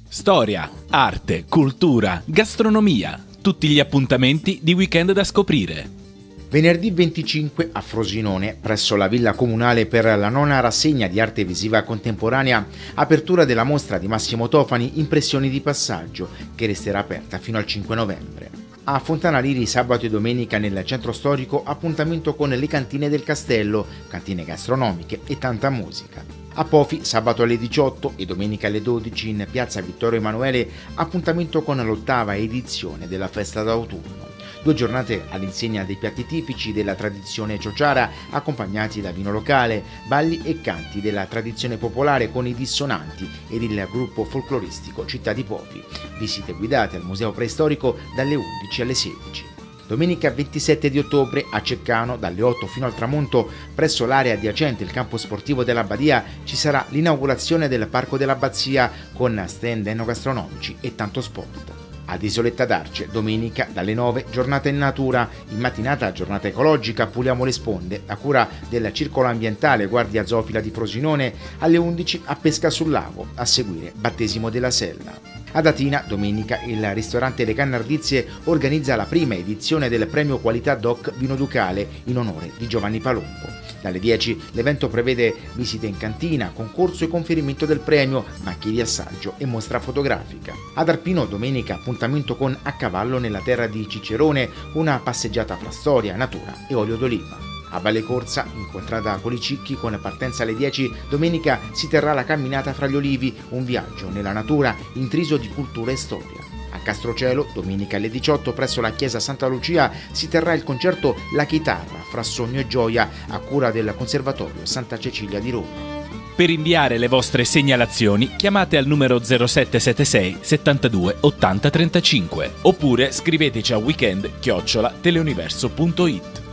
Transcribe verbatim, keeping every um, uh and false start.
Storia, arte, cultura, gastronomia, tutti gli appuntamenti di weekend da scoprire. Venerdì venticinque a Frosinone, presso la Villa Comunale per la nona rassegna di arte visiva contemporanea, apertura della mostra di Massimo Tofani Impressioni di passaggio, che resterà aperta fino al cinque novembre. A Fontana Liri sabato e domenica nel centro storico appuntamento con le cantine del castello, cantine gastronomiche e tanta musica. A Pofi sabato alle diciotto e domenica alle dodici in piazza Vittorio Emanuele appuntamento con l'ottava edizione della festa d'autunno. Due giornate all'insegna dei piatti tipici della tradizione ciociara accompagnati da vino locale, balli e canti della tradizione popolare con i dissonanti ed il gruppo folcloristico Città di Pofi. Visite guidate al museo preistorico dalle undici alle sedici. Domenica ventisette di ottobre a Ceccano, dalle otto fino al tramonto, presso l'area adiacente il campo sportivo dell'Abbadia, ci sarà l'inaugurazione del Parco dell'Abbazia con stand enogastronomici e tanto sport. Ad Isoletta d'Arce, domenica dalle nove, giornata in natura, in mattinata giornata ecologica, puliamo le sponde, a cura del Circolo Ambientale Guardia Zoofila di Frosinone, alle undici a Pesca sul Lago, a seguire battesimo della Sella. Ad Atina, domenica, il ristorante Le Cannardizie organizza la prima edizione del premio Qualità Doc Vino Ducale in onore di Giovanni Palumbo. Dalle dieci l'evento prevede visite in cantina, concorso e conferimento del premio, macchie di assaggio e mostra fotografica. Ad Arpino, domenica, appuntamento con A Cavallo nella terra di Cicerone, una passeggiata fra storia, natura e olio d'oliva. A Valle Corsa, in contrada Colicicchi, con partenza alle dieci, domenica si terrà la camminata fra gli olivi, un viaggio nella natura intriso di cultura e storia. A Castrocielo, domenica alle diciotto, presso la chiesa Santa Lucia, si terrà il concerto La Chitarra, fra sogno e gioia, a cura del Conservatorio Santa Cecilia di Roma. Per inviare le vostre segnalazioni chiamate al numero zero sette sette sei settantadue ottanta trentacinque oppure scriveteci a weekend chiocciola teleuniverso punto it.